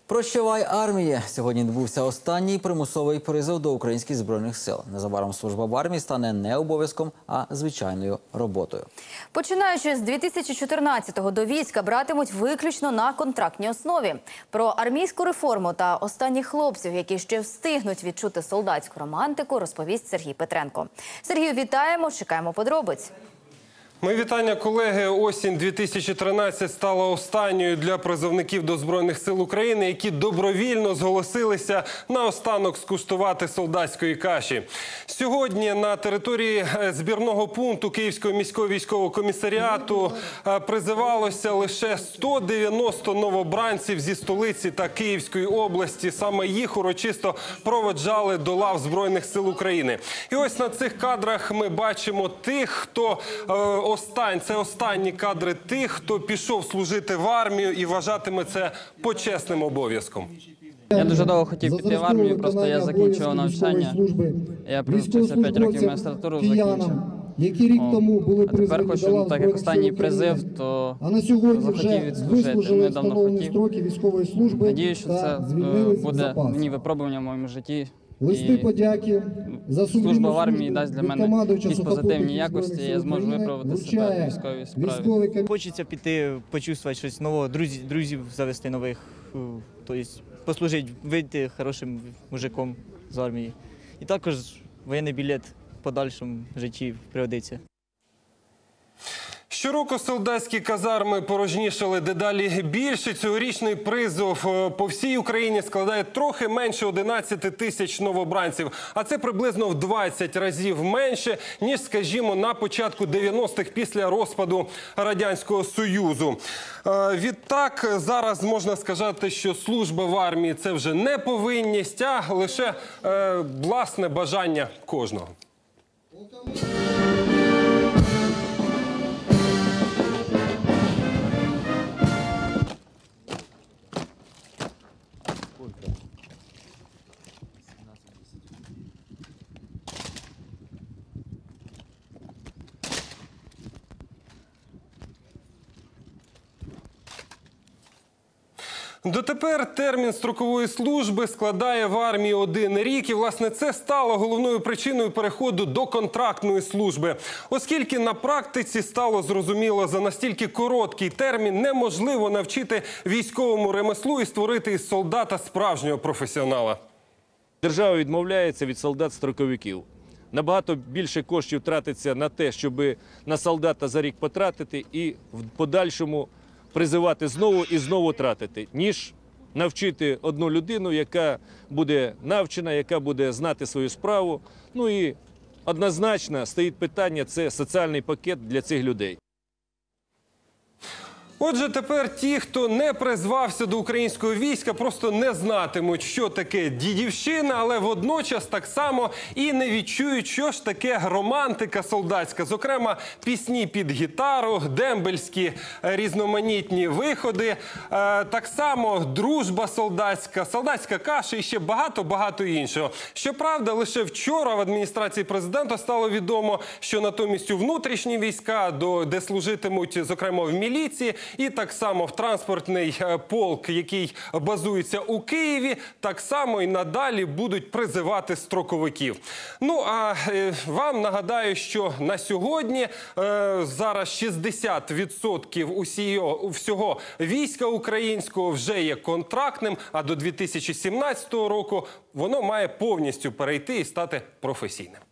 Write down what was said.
Прощавай, армія! Сьогодні відбувся останній примусовий призов до українських збройних сил. Незабаром служба в армії стане не обов'язком, а звичайною роботою. Починаючи з 2014-го до війська братимуть виключно на контрактній основі. Про армійську реформу та останніх хлопців, які ще встигнуть відчути солдатську романтику, розповість Сергій Петренко. Сергію, вітаємо, чекаємо подробиць. Мої вітання, колеги. Осінь 2013 стала останньою для призовників до Збройних сил України, які добровільно зголосилися наостанок скуштувати солдатської каші. Сьогодні на території збірного пункту Київського міського військового комісаріату призивалося лише 190 новобранців зі столиці та Київської області. Саме їх урочисто проводжали до лав Збройних сил України. І ось на цих кадрах ми бачимо тих, хто... Це останні кадри тих, хто пішов служити в армію і вважатиме це почесним обов'язком. Я дуже довго хотів піти в армію, просто я закінчував навчання. Я привчився 5 років магістратуру, закінчив. А тепер хочу, так як останній призив, то захотів відслужити. Недавно хотів. Надіюсь, що це буде мені випробування в моєму житті. Листи подяки за служба в армії дасть для мене якісь позитивні якості, я зможу виправити себе в військовій справі. Хочеться піти, почувствувати щось нове, друзів завести нових, тобто послужити, вийти хорошим мужиком з армії. І також воєнний білет в подальшому житті пригодиться. Щороку солдатські казарми порожнішали дедалі більше. Цьогорічний призов по всій Україні складає трохи менше 11 тисяч новобранців. А це приблизно в 20 разів менше, ніж, скажімо, на початку 90-х після розпаду Радянського Союзу. Відтак, зараз можна сказати, що служба в армії – це вже не повинність, а лише власне бажання кожного. Дотепер термін строкової служби складає в армії 1 рік. І, власне, це стало головною причиною переходу до контрактної служби. Оскільки на практиці стало зрозуміло, за настільки короткий термін неможливо навчити військовому ремеслу і створити із солдата справжнього професіонала. Держава відмовляється від солдат-строковиків. Набагато більше коштів тратиться на те, щоб на солдата за рік потратити і в подальшому призивати знову і знову тратити, ніж навчити одну людину, яка буде навчена, яка буде знати свою справу. Ну і однозначно стоїть питання – це соціальний пакет для цих людей. Отже, тепер ті, хто не призвався до українського війська, просто не знатимуть, що таке дідівщина, але водночас так само і не відчують, що ж таке романтика солдатська. Зокрема, пісні під гітару, дембельські різноманітні виходи, так само дружба солдатська, солдатська каша і ще багато-багато іншого. Щоправда, лише вчора в адміністрації президента стало відомо, що натомість у внутрішні війська, де служитимуть, зокрема, в міліції, і так само в транспортний полк, який базується у Києві, так само і надалі будуть призивати строковиків. Ну, а вам нагадаю, що на сьогодні зараз 60% всього війська українського вже є контрактним, а до 2017 року воно має повністю перейти і стати професійним.